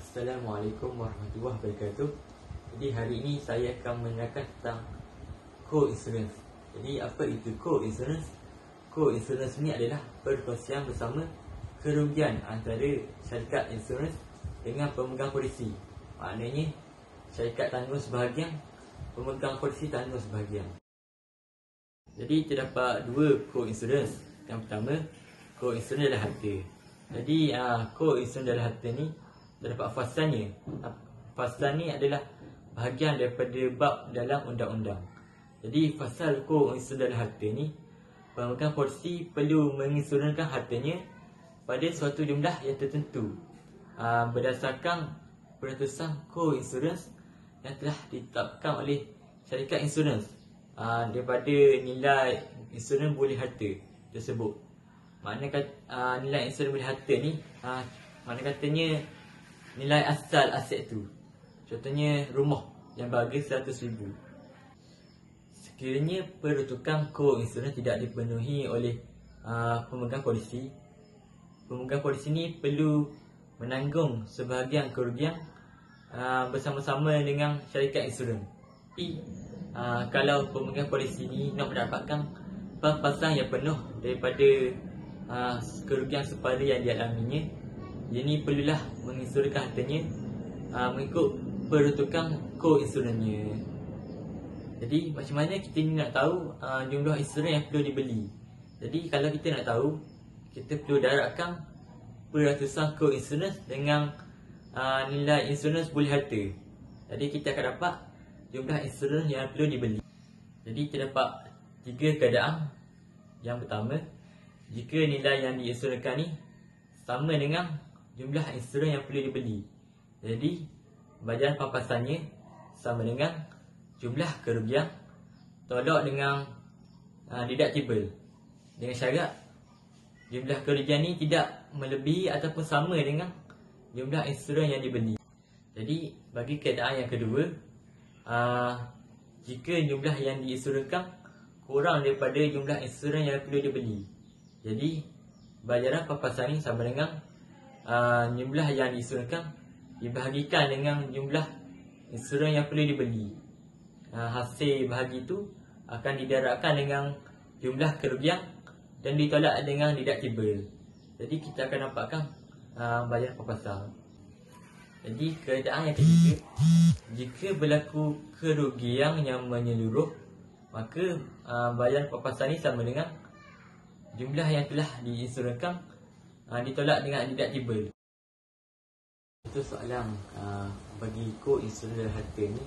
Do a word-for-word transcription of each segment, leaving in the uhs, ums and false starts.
Assalamualaikum warahmatullahi wabarakatuh. Jadi hari ini saya akan menerangkan tentang co-insurance. Jadi apa itu co-insurance? Co-insurance ni adalah perkongsian bersama kerugian antara syarikat insurans dengan pemegang polisi. Maknanya syarikat tanggung sebahagian, pemegang polisi tanggung sebahagian. Jadi terdapat dua co-insurance. Yang pertama, co-insurance adalah harta. Jadi uh, co-insurance adalah harta ni terdapat fasalnya. Fasal ni adalah bahagian daripada bab dalam undang-undang. Jadi fasal co-insurance adalah harta ni, pemegang polisi perlu menginsurankan hartanya pada suatu jumlah yang tertentu aa, berdasarkan peratusan co-insurance yang telah ditetapkan oleh syarikat insurans aa, daripada nilai insurans boleh harta tersebut. Makna kata, aa, nilai insurans boleh harta ni aa, makna katanya nilai asal aset tu. Contohnya rumah yang berharga seratus ribu. Sekiranya peruntukan co-insurance tidak dipenuhi oleh uh, pemegang polisi, pemegang polisi ni perlu menanggung sebahagian kerugian uh, bersama-sama dengan syarikat insurans. Tapi uh, kalau pemegang polisi ni nak mendapatkan pampasan yang penuh daripada uh, kerugian sepada yang dialaminya, dia ni perlulah menginsurkan hartanya uh, mengikut peruntukan co-insurance-nya. Jadi macam mana kita ni nak tahu uh, jumlah insurans yang perlu dibeli? Jadi kalau kita nak tahu, kita perlu darabkan peratusan co-insurance dengan uh, nilai insurans boleh harta. Jadi kita akan dapat jumlah insurans yang perlu dibeli. Jadi terdapat tiga keadaan. Yang pertama, jika nilai yang diinsurankan ni sama dengan jumlah insurans yang perlu dibeli. Jadi bayaran pampasannya sama dengan jumlah kerugian tolak dengan uh, deductible, dengan syarat jumlah kerugian ni tidak melebihi ataupun sama dengan jumlah insurans yang dibeli. Jadi bagi keadaan yang kedua, uh, jika jumlah yang diinsurankan kurang daripada jumlah insurans yang perlu dibeli, jadi bayaran pampasan ni sama dengan uh, jumlah yang diinsurankan dibahagikan dengan jumlah insurans yang perlu dibeli. uh, Hasil bahagi itu akan didarabkan dengan jumlah kerugian dan ditolak dengan deductible. Jadi kita akan dapatkan uh, bayaran pampasan. Jadi keadaan yang ketiga, jika berlaku kerugian yang menyeluruh, maka uh, bayaran pampasan ini sama dengan jumlah yang telah diinsurankan uh, ditolak dengan deductible. Itu soalan uh, bagi co-insurance harta ni.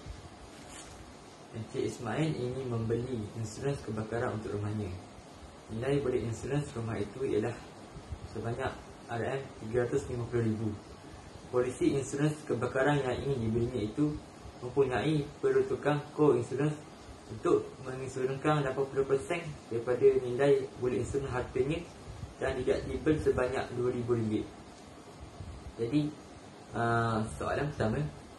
Encik Ismail ingin membeli insurans kebakaran untuk rumahnya. Nilai boleh insurans rumah itu ialah sebanyak R M tiga ratus lima puluh ribu. Polisi insurans kebakaran yang ingin dibelinya itu mempunyai peruntukan co-insurance untuk menginsurankan lapan puluh peratus daripada nilai boleh insurans hartanya dan deductible sebanyak dua ribu ringgit. Jadi uh, soalan pertama,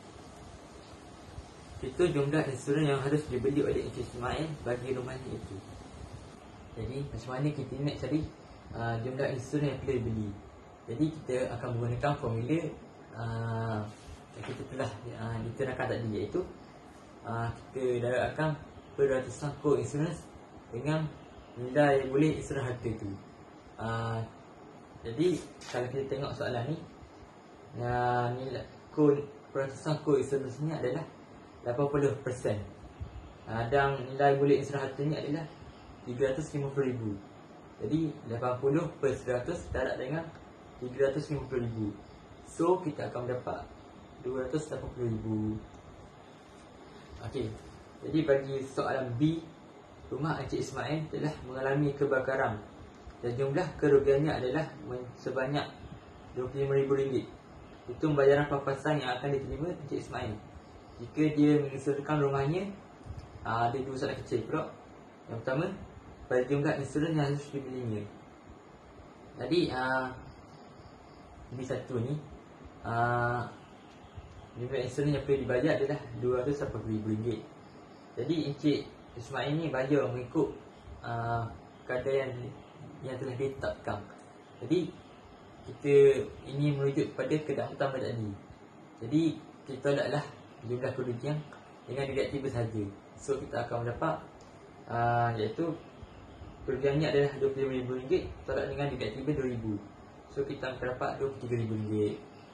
itu jumlah insurans yang harus dibeli oleh Encik Ismail bagi rumahnya itu. Jadi macam mana kita nak cari uh, jumlah insurans yang perlu dibeli? Jadi kita akan menggunakan formula uh, yang kita telah uh, diterangkan tadi, iaitu uh, kita darabkan peratusan co-insurance dengan nilai boleh insurans harta itu. uh, Jadi kalau kita tengok soalan ni, uh, nilai peratusan co-insurance ni adalah lapan puluh peratus uh, dan nilai boleh insurans hartanya adalah tiga ratus lima puluh ribu. Jadi lapan puluh per seratus darab dengan tiga ratus lima puluh ribu. So kita akan mendapat dua ratus lapan puluh ribu. Okey. Jadi bagi soalan B, rumah Encik Ismail telah mengalami kebakaran dan jumlah kerugiannya adalah sebanyak dua puluh lima ribu ringgit. Itu bayaran pampasan yang akan diterima Encik Ismail jika dia menginsurkan rumahnya. Ada dua soalan kecil pula. Yang pertama, pada jumlah insurans yang harus dibelinya. Jadi uh, B satu ni, uh, jumlah insurans yang perlu dibayar adalah dua ratus lapan puluh ribu ringgit. Jadi Encik Ismail ni bayar mengikut uh, kadar yang, yang telah ditetapkan. Jadi kita ini merujuk kepada keadaan pertama tadi. Jadi kita tolaklah jumlah kerugian dengan deductible saja. So kita akan mendapat uh, iaitu kerugiannya adalah dua puluh lima ribu ringgit tolak dengan deductible dua ribu. So kita akan dapat dua puluh tiga ribu ringgit.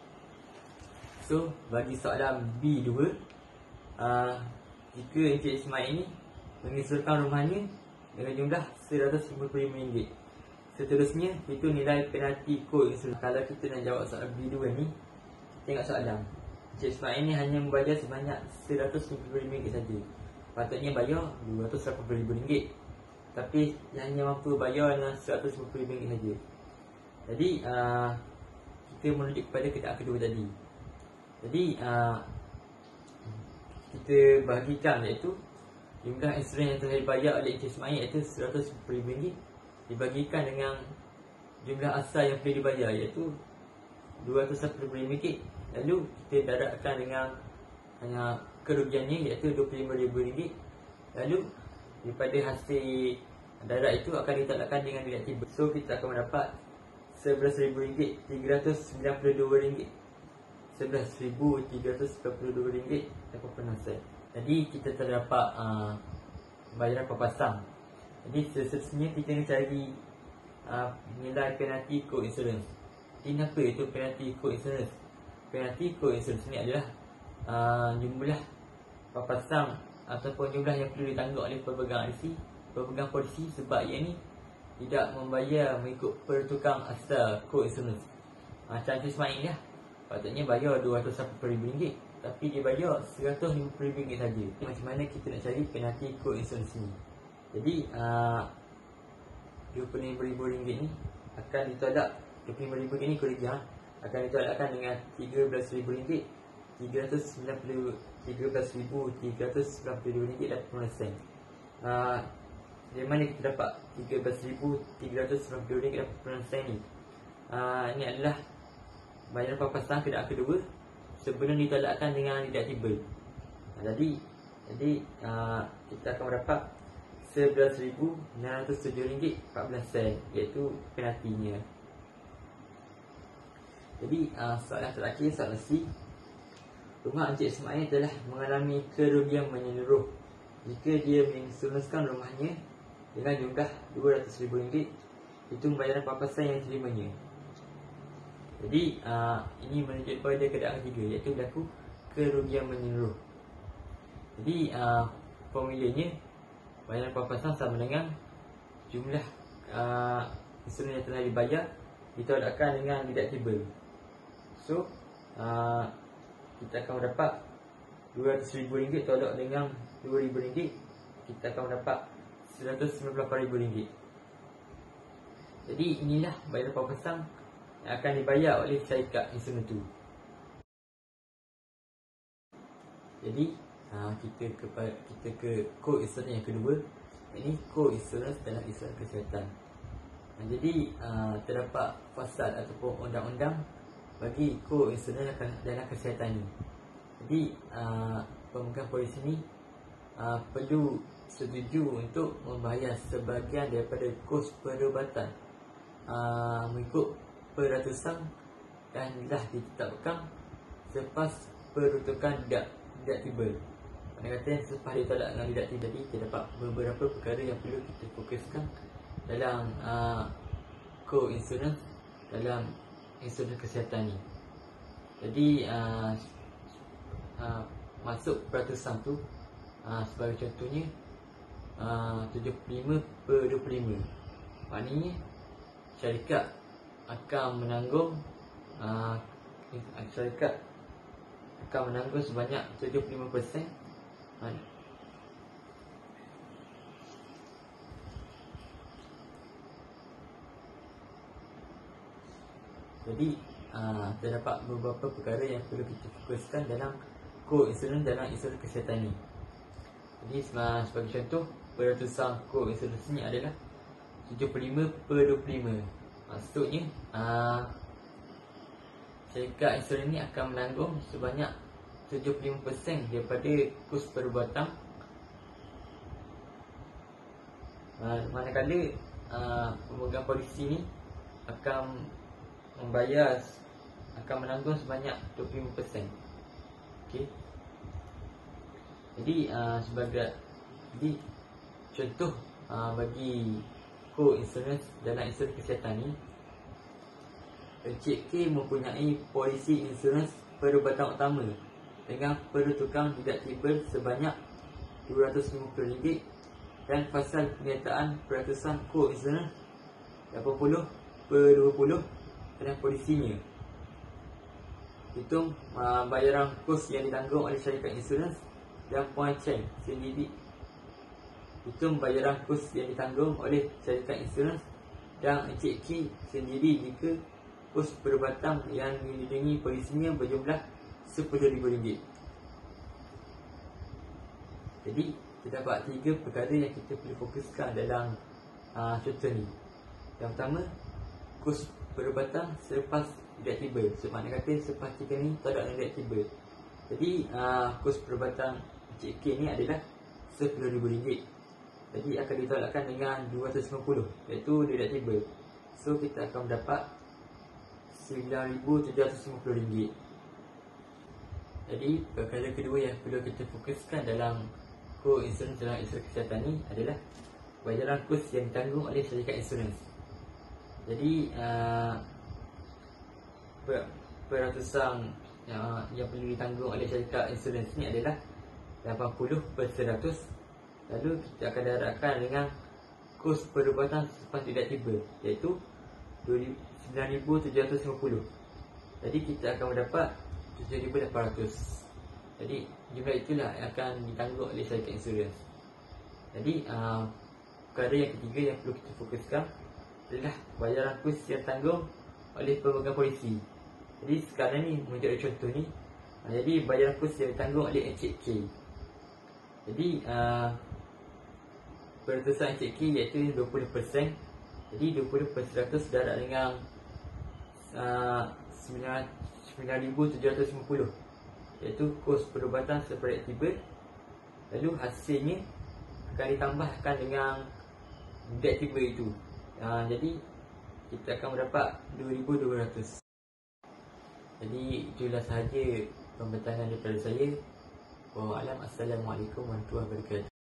So bagi soalan B dua, uh, jika Encik Ismail ini menginsurkan rumahnya dengan jumlah seratus lima puluh ribu ringgit, seterusnya itu nilai penalti kod insurans. Kalau kita nak jawab soalan B dua ni, tengok soalan. Encik Ismail ni hanya membayar sebanyak seratus lima puluh ribu ringgit saja. Patutnya bayar dua ratus lapan puluh ribu ringgit, tapi dia hanya mampu bayar dengan seratus lima puluh ribu ringgit saja. Jadi uh, kita merujuk kepada keadaan kedua tadi. Jadi uh, kita bahagikan, iaitu jumlah insurans yang telah dibayar oleh Encik Ismail iaitu seratus lima puluh ribu ringgit dibagikan dengan jumlah asal yang perlu dibayar iaitu dua ratus lapan puluh ribu ringgit. Lalu kita daratkan dengan hanya kerugiannya iaitu dua puluh lima ribu ringgit. Lalu daripada hasil darat itu akan ditolakkan dengan deductible. So kita akan mendapat sebelas ribu ringgit tiga ratus sembilan puluh dua ringgit sebelas ribu tiga ratus sembilan puluh dua ringgit lapan puluh enam sen. Jadi kita terdapat uh, bayaran papasang. Jadi seterusnya kita nak cari uh, nilai penalti kod insurans. Jadi apa itu penalti kod insurans? Penalti kod insurans ni adalah uh, jumlah papasang ataupun jumlah yang perlu ditanggung oleh pemegang polisi, pemegang polisi sebab ia ni tidak membayar mengikut pertukang asal kod insurans. Macam Encik Ismail ni lah, patutnya bayar dua ratus lapan puluh ribu ringgit, tapi dia bayar seratus lima puluh ribu ringgit saja. Macam mana kita nak cari penalti kod insurans ni? Jadi uh, dua puluh lima ribu ringgit ni akan ditolak, dua puluh lima ribu ringgit ni kerugian akan ditolakkan dengan tiga belas ribu ringgit tiga ratus sembilan puluh tiga belas ribu tiga ratus sembilan puluh dua ringgit lapan puluh sen. Uh, dari mana kita dapat tiga belas ribu tiga ratus sembilan puluh ringgit lapan puluh sen ni? Uh, ini adalah bayaran papasang keadaan kedua sebelum ditolakkan dengan deductible. Uh, jadi jadi uh, kita akan mendapat sebelas ribu enam ratus tujuh ringgit empat belas sen iaitu penaltinya. Jadi uh, soalan terakhir, soalan C. Rumah Encik Ismail telah mengalami kerugian menyeluruh jika dia menginsurансkan rumahnya dengan jumlah dua ratus ribu ringgit. Itu bayaran papasan yang diterimanya. Jadi uh, ini menunjuk pada keadaan ketiga iaitu berlaku kerugian menyeluruh. Jadi uh, formulanya bayaran papasan sama dengan jumlah uh, insurans yang telah dibayar ditolakkan dengan deductible. So uh, kita akan mendapat dua ratus ribu ringgit tolak dengan dua ribu ringgit, kita akan mendapat seratus sembilan puluh lapan ribu ringgit. Jadi inilah bayaran papasang yang akan dibayar oleh syarikat insurans itu. Jadi uh, kita ke kita ke kod insurans yang kedua. Ini kod insurans dalam insurans kesihatan. uh, Jadi uh, terdapat fasal ataupun undang-undang bagi kod insurans dalam kesihatan ini. Jadi uh, pemegang polis ini uh, perlu setuju untuk membayar sebahagian daripada kos perubatan uh, mengikut peratusan dan dah ditetapkan selepas peruntukan deductible. Mana kata selepas ditolak dengan deductible tadi, terdapat beberapa perkara yang perlu kita fokuskan dalam uh, kod insurans dalam insurans kesihatan ni. Jadi uh, uh, masuk peratusan tu uh, sebagai contohnya uh, tujuh puluh lima per dua puluh lima. Maknanya syarikat akan menanggung uh, syarikat akan menanggung sebanyak tujuh puluh lima peratus. uh, Jadi uh, terdapat beberapa perkara yang perlu kita fokuskan dalam kod insurans dalam insurans kesihatan ni. Jadi uh, sebagai contoh, peratusan kod insurans ni adalah tujuh puluh lima per dua puluh lima. Maksudnya uh, syarikat insurans ni akan menanggung sebanyak tujuh puluh lima peratus daripada kos perubatan, uh, manakala uh, pemegang polisi ni akan membayar akan menanggung sebanyak dua puluh lima peratus. Okey. Jadi uh, sebagai jadi contoh uh, bagi co-insurance dalam insurans kesihatan ni, Encik K mempunyai polisi insurans perubatan utama dengan peruntukan deductible sebanyak dua ratus lima puluh ringgit dan fasal penyertaan peratusan co-insurans lapan puluh per dua puluh dengan polisinya. Hitung uh, bayaran kos yang ditanggung oleh syarikat insurans dan Puan Cheng sendiri. Hitung bayaran kos yang ditanggung oleh syarikat insurans dan Encik K sendiri jika kos perubatan yang dilindungi polisinya berjumlah sepuluh ribu ringgit. Jadi terdapat tiga perkara yang kita perlu fokuskan dalam uh, contoh ni. Yang pertama, kos perubatan selepas deductible. So makna kata selepas tiga ni tak ada deductible. Jadi uh, kos perubatan Encik K ni adalah sepuluh ribu ringgit. Jadi akan ditolakkan dengan dua ratus lima puluh, iaitu deductible. So kita akan mendapat sembilan ribu tujuh ratus lima puluh ringgit. Jadi perkara kedua yang perlu kita fokuskan dalam co-insurans dalam insurans kesihatan ni adalah bayaran kos yang ditanggung oleh syarikat insurans. Jadi uh, per, peratusan yang, yang perlu ditanggung oleh syarikat insurans ni adalah lapan puluh per seratus. Lalu kita akan darabkan dengan kos perubatan selepas deductible, iaitu sembilan ribu tujuh ratus lima puluh. Jadi kita akan mendapat tujuh ribu lapan ratus. Jadi jumlah itulah yang akan ditanggung oleh syarikat insurans. Jadi uh, perkara yang ketiga yang perlu kita fokuskan adalah bayaran kos yang tanggung oleh pemegang polisi. Jadi sekarang ni menjadi contoh ni, uh, jadi bayaran kos yang ditanggung oleh Encik K. Jadi uh, peratusan Encik K iaitu dua puluh peratus. Jadi dua puluh per seratus darab dengan uh, sembilan ribu tujuh ratus lima puluh, iaitu kos perubatan selepas deductible. Lalu hasilnya akan ditambahkan dengan deductible itu. uh, Jadi kita akan mendapat dua ribu dua ratus. Jadi itulah sahaja pembentangan daripada saya. Wallahualam. Assalamualaikum warahmatullahi wabarakatuh.